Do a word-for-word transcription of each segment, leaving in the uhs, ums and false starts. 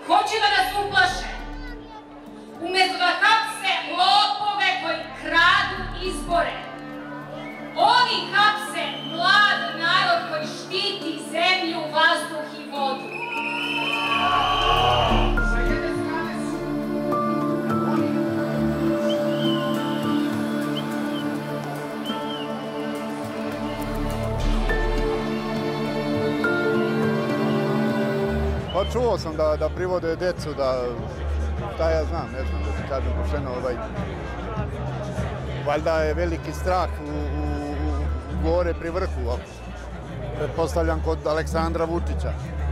hoće da nas uplaše. Umesto da hapse lopove koji kradu izbore, oni hapse mlad narod koji štiti zemlju, vazduh i vodu. Sa jedne strane su oni. Pa čuo sam da, da privode decu, da, šta ja znam, ne znam, da ti kažem pošteno, ovaj, valjda je veliki strah u, u, u gore pri vrhu, pretpostavljam kod Aleksandra Vučića.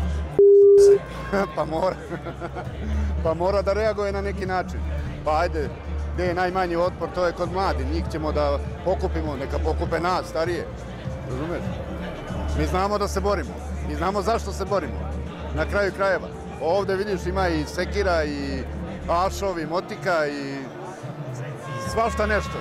Pa mora, pa mora da reaguje na neki način. Pa ajde, gde je najmanji otpor, to je kod mladi, njih ćemo da pokupimo, neka pokupe nas, starije, razumeš? Mi znamo da se borimo, mi znamo zašto se borimo. Na kraju krajeva. Ovde vidiš ima i sekira i ašov i motika i svašta nešto.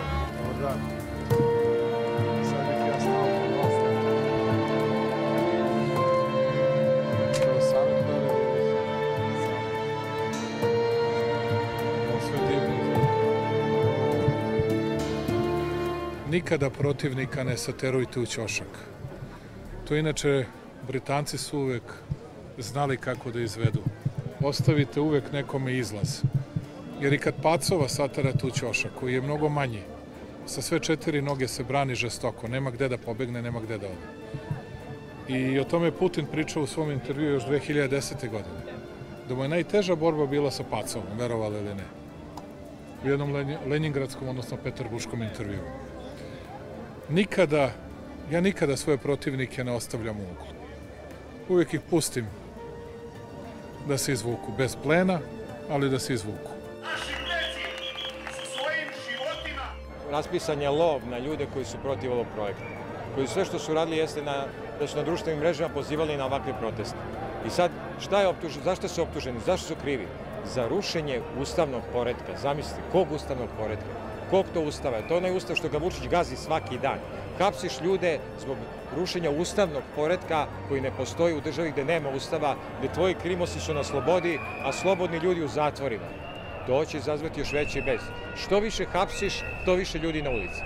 Nikada protivnika ne saterujte u ćošak. To inače Britanci su uvek znali kako da izvedu. Ostavite uvek nekome izlaz. Jer i kad pacova saterate u ćošak, koji je mnogo manji, sa sve četiri noge se brani žestoko, nema gde da pobegne, nema gde da ode. I o tome je Putin pričao u svom intervju još dve hiljade desete. godine. Da mu je najteža borba bila sa pacovom, verovali ili ne. U jednom lenjingradskom, odnosno peterburškom intervju. Nikada, ja nikada svoje protivnike ne ostavljam u uglu. Uvijek ih pustim da se izvuku, bez plena, ali da se izvuku. Naši preci sa svojim životima. Raspisan je lov na ljude koji su protiv ovog projekta. Koji sve što su radili jeste na, da su na društvenim mrežama pozivali na ovakve proteste. I sad, šta je optužen, zašto su optuženi, zašto su krivi? Za rušenje ustavnog poretka. Zamislite, kog ustavnog poretka? Kog to ustava? To je onaj ustav što ga Vučić gazi svaki dan. Hapsiš ljude zbog rušenja ustavnog poretka koji ne postoji u državi gde nema ustava, gde tvoji krimosi su na slobodi, a slobodni ljudi u zatvorima. To će izazvati još veći bes. Što više hapsiš, to više ljudi na ulici.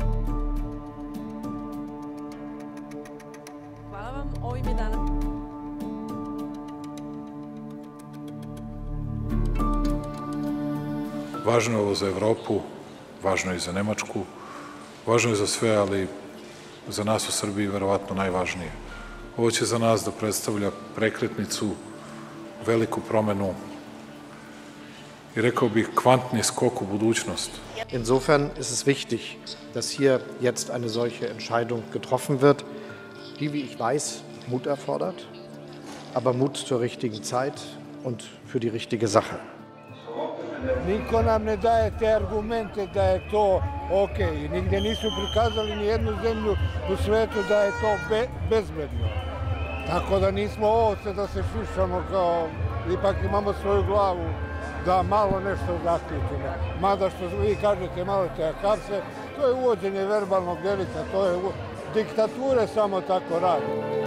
Hvala vam, ovim je danas. Važno je ovo za Evropu, važno je i za Nemačku, važno je za sve, ali za nas u Srbiji verovatno najvažnije. Ovo će za nas da predstavlja prekretnicu, veliku promenu i rekao bih kvantni skok u budućnost. Insofern ist es wichtig, dass hier jetzt eine solche Entscheidung getroffen wird, die, wie ich weiß, Mut erfordert, aber Mut zur richtigen Zeit und für die richtige Sache. Niko nam ne daje te argumente da je to ok. Nigde nisu prikazali ni jednu zemlju u svetu da je to be, bezbedno. Tako da nismo ovce da se šišamo kao, ipak imamo svoju glavu da malo nešto zaštitimo. Mada što vi kažete malo te hapse, to je uvođenje verbalnog delita, to je diktature samo tako radi.